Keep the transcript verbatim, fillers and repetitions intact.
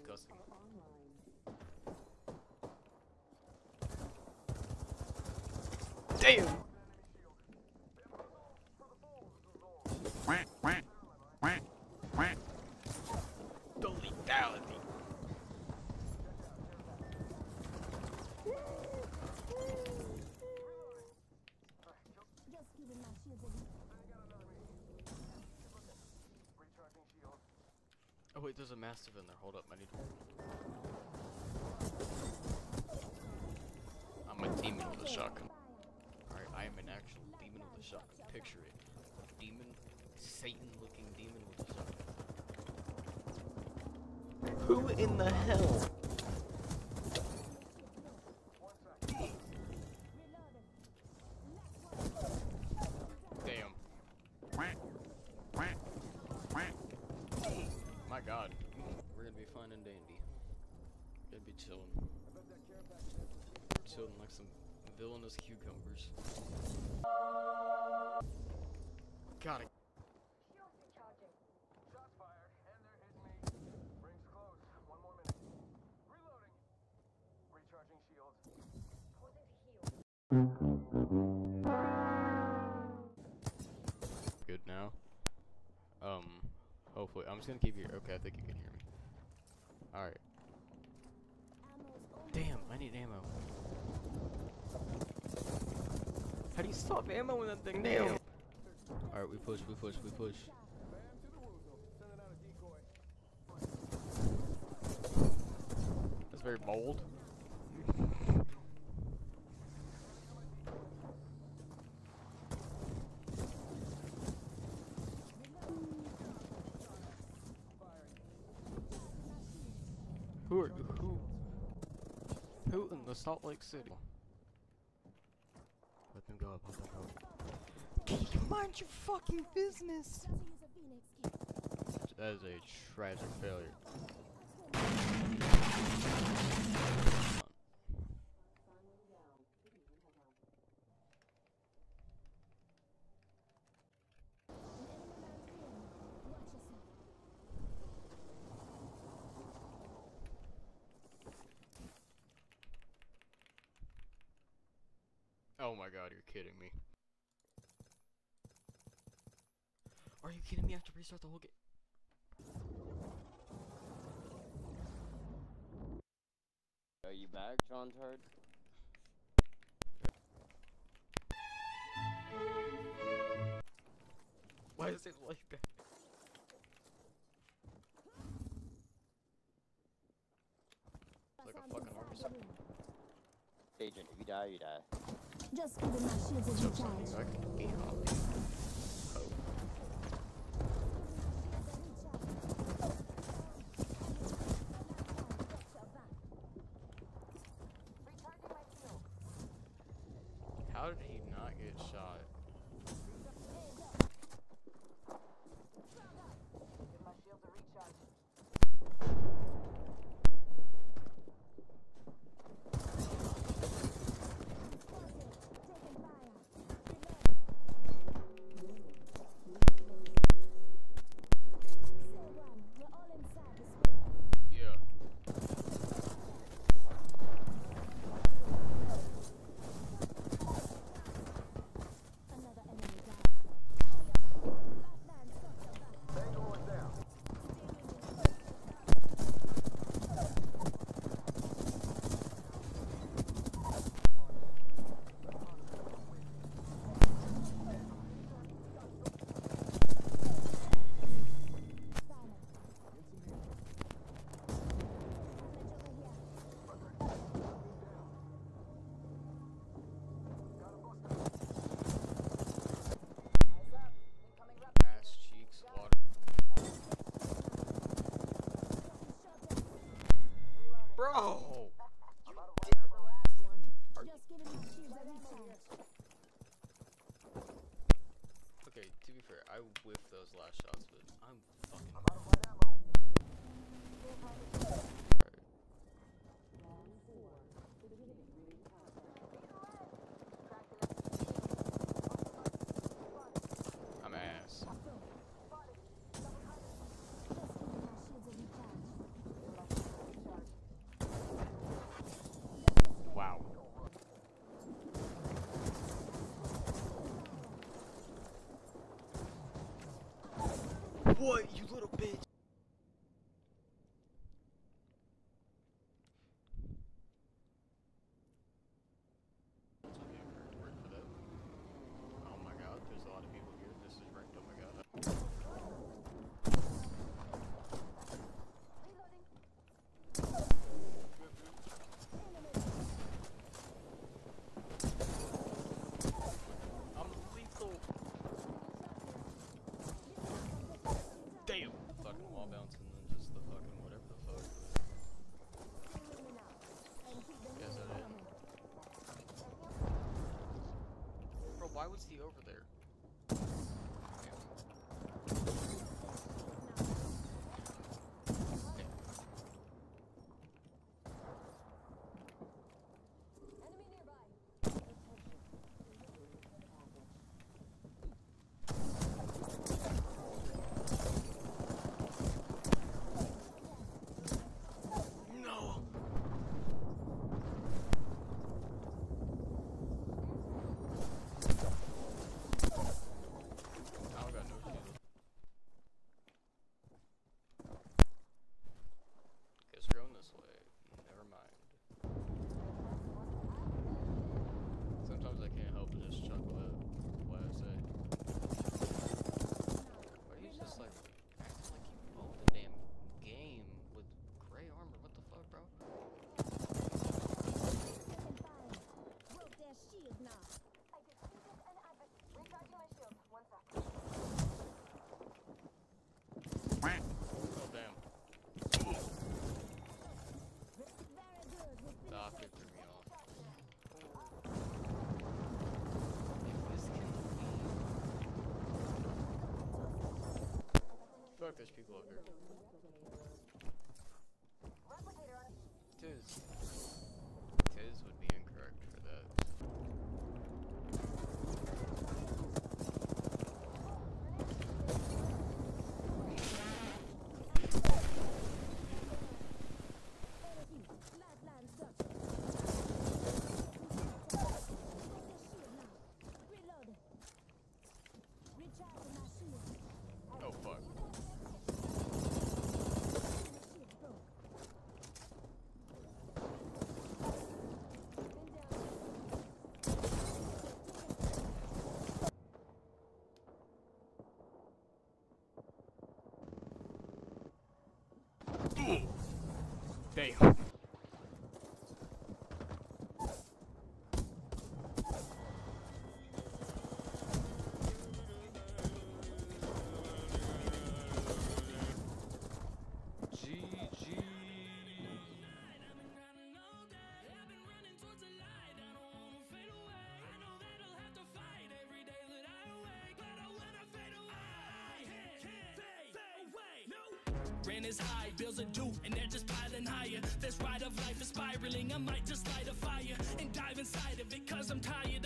disgusting. Damn! The lethality. Oh wait, there's a mastiff in there. Hold up, I need to... I'm a demon with a shotgun. Alright, I am an actual demon with a shotgun. Picture it. A demon, Satan-looking demon with a shotgun. Who in the hell? Damn. My god. We're gonna be fine and dandy. Gonna be chilling. Chilling like some villainous cucumbers. Got it. Shots fired, and they're hitting me. Rings close. One more minute. Reloading. Recharging shields. Good now. Um, hopefully. I'm just gonna keep you. Okay, I think you can hear me. Alright. Damn, I need ammo. How do you stop ammo in that thing? Damn! Alright, we push, we push, we push. That's very bold. Who are who? Who in the Salt Lake City? Let them go up. Let them go up. Can you mind your fucking business? That is a tragic failure. Oh my god, you're kidding me. Are you kidding me? I have to restart the whole game. Are you back, John Tard? Why is it like that? It's like a fucking arms. Agent, if you die, you die. Just giving my shields a So recharge. I can be on. Oh. How did he not get shot? Give my shields a recharge. Yeah. Tango is down. Ass cheeks, water. Bro! Just giving my shields a recharge. Okay, to be fair, I whiffed those last shots, but I'm fucking. Alright. I'm ass. Just giving my shields a recharge. What, you little bitch? Oh my god, there's a lot of people here. This is ranked. Oh my god. I'm lethal. Damn. Fucking wall bounce and then just the fucking whatever the fuck. Yes, that is. Bro, why was he over there? No. I don't got no shield. Guess we're going this way. Never mind. Sometimes I can't help but just chuckle at what I say. Why are you just like acting like you own the damn game with gray armor? What the fuck, bro? Broke their shield now. I defeated an adversary. Recharging my shield. One sec. Oh damn. Very good. We The finished optic threw me off. If this can leave. Fuck, there's people up here. Replicator on. Tiz. Tiz would be incorrect for that. enemy. Lifeline structure. Broke their shield now. Reload. Recharging my shield. Oh fuck. Shield broke. Damn. G G. Rent is high, bills are due, and they're just piling higher. This ride of life is spiraling, I might just light a fire and dive inside of it, cause I'm tired